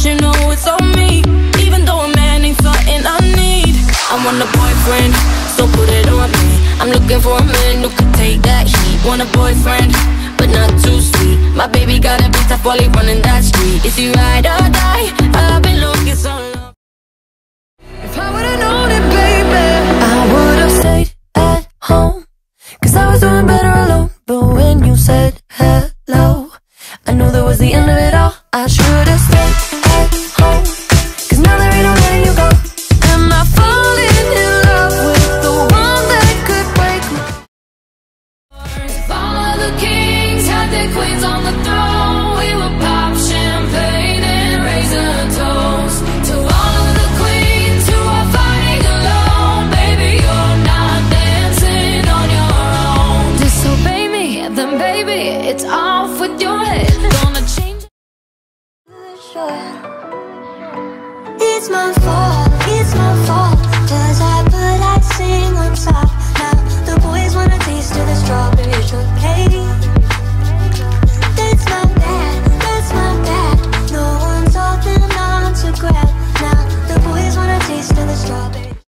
you know it's on me. Even though a man ain't something I need, I want a boyfriend, so put it on me. I'm looking for a man who can take that heat. Want a boyfriend, but not too sweet. My baby got a bit tough while he running that street. Is he ride or die? I've been looking so long. If I would've known it, baby, I would've stayed at home, 'cause I was doing better alone. But when you said hello, I knew that was the end of it all. I should've stayed at home, 'cause now there ain't no letting you go. Am I falling in love with the one that could break my heart? If all of the kings had their queens on the throne, we would pop champagne and raise a toast to all of the queens who are fighting alone. Baby, you're not dancing on your own. Disobey me, then baby, it's off with your head.